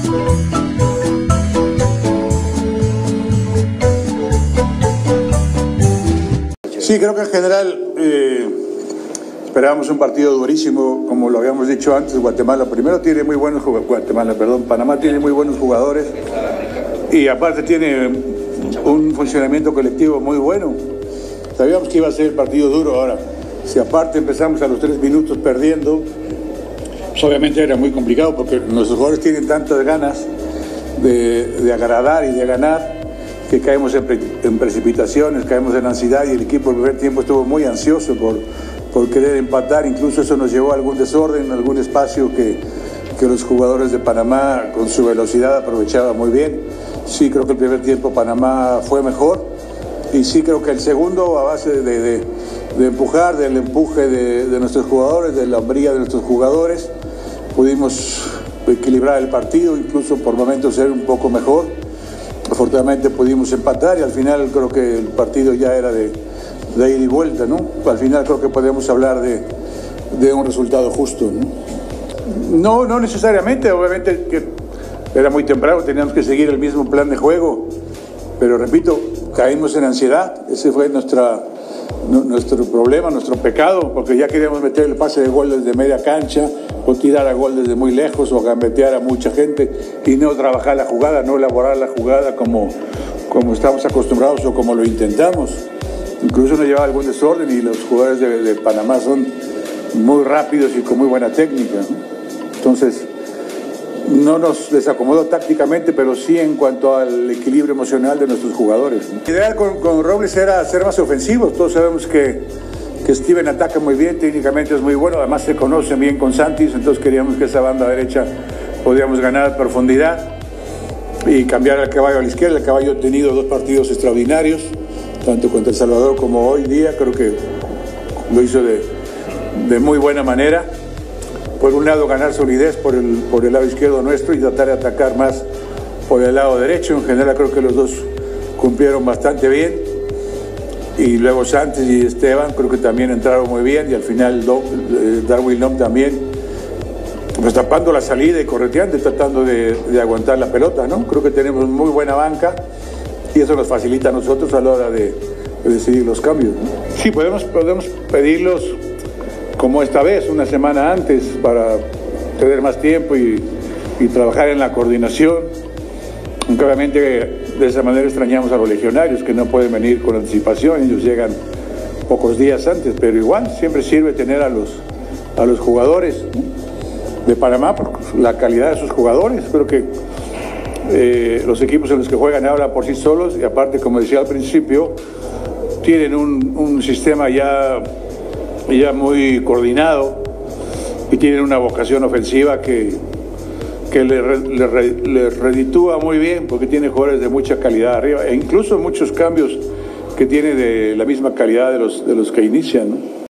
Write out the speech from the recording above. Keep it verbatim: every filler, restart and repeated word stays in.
Sí, creo que en general eh, esperábamos un partido durísimo, como lo habíamos dicho antes. Guatemala primero tiene muy buenos jugadores, Guatemala, perdón, Panamá tiene muy buenos jugadores y aparte tiene un funcionamiento colectivo muy bueno. Sabíamos que iba a ser el partido duro. Ahora, si aparte empezamos a los tres minutos perdiendo, pues obviamente era muy complicado porque nuestros jugadores tienen tantas ganas de, de agradar y de ganar, que caemos en, pre, en precipitaciones, caemos en ansiedad, y el equipo el primer tiempo estuvo muy ansioso por, por querer empatar. Incluso eso nos llevó a algún desorden, algún espacio que, que los jugadores de Panamá con su velocidad aprovechaban muy bien. Sí, creo que el primer tiempo Panamá fue mejor, y sí creo que el segundo, a base de, de, de empujar, del empuje de, de nuestros jugadores, de la hombría de nuestros jugadores, pudimos equilibrar el partido, incluso por momentos ser un poco mejor. Afortunadamente pudimos empatar y al final creo que el partido ya era de, de ida y vuelta, ¿no? Al final creo que podemos hablar de, de un resultado justo, ¿no? No, no necesariamente, obviamente que era muy temprano, teníamos que seguir el mismo plan de juego, pero repito, caímos en ansiedad. Ese fue nuestra, nuestro problema, nuestro pecado, porque ya queríamos meter el pase de gol desde media cancha, o tirar a gol desde muy lejos, o gambetear a mucha gente y no trabajar la jugada, no elaborar la jugada como, como estamos acostumbrados o como lo intentamos. Incluso nos llevaba algún desorden, y los jugadores de, de Panamá son muy rápidos y con muy buena técnica, ¿no? Entonces no nos desacomodó tácticamente, pero sí en cuanto al equilibrio emocional de nuestros jugadores, ¿no? La idea con, con Robles era ser más ofensivos. Todos sabemos que que Steven ataca muy bien, técnicamente es muy bueno, además se conocen bien con Santis, entonces queríamos que esa banda derecha podíamos ganar profundidad y cambiar al caballo a la izquierda. El caballo ha tenido dos partidos extraordinarios, tanto contra El Salvador como hoy día. Creo que lo hizo de, de muy buena manera. Por un lado, ganar solidez por el, por el lado izquierdo nuestro y tratar de atacar más por el lado derecho. En general creo que los dos cumplieron bastante bien. Y luego Santos y Esteban creo que también entraron muy bien, y al final Darwin Lom también, pues tapando la salida y correteando y tratando de, de aguantar la pelota, ¿no? Creo que tenemos muy buena banca y eso nos facilita a nosotros a la hora de, de decidir los cambios, ¿no? Sí, podemos, podemos pedirlos como esta vez, una semana antes, para tener más tiempo y, y trabajar en la coordinación. Aunque obviamente de esa manera extrañamos a los legionarios, que no pueden venir con anticipación, ellos llegan pocos días antes, pero igual siempre sirve tener a los, a los jugadores, ¿no?, de Panamá, por la calidad de sus jugadores. Creo que eh, los equipos en los que juegan hablan por sí solos, y aparte, como decía al principio, tienen un, un sistema ya, ya muy coordinado, y tienen una vocación ofensiva que que le, le, le reditúa muy bien, porque tiene jugadores de mucha calidad arriba, e incluso muchos cambios que tiene de la misma calidad de los, de los que inician, ¿no?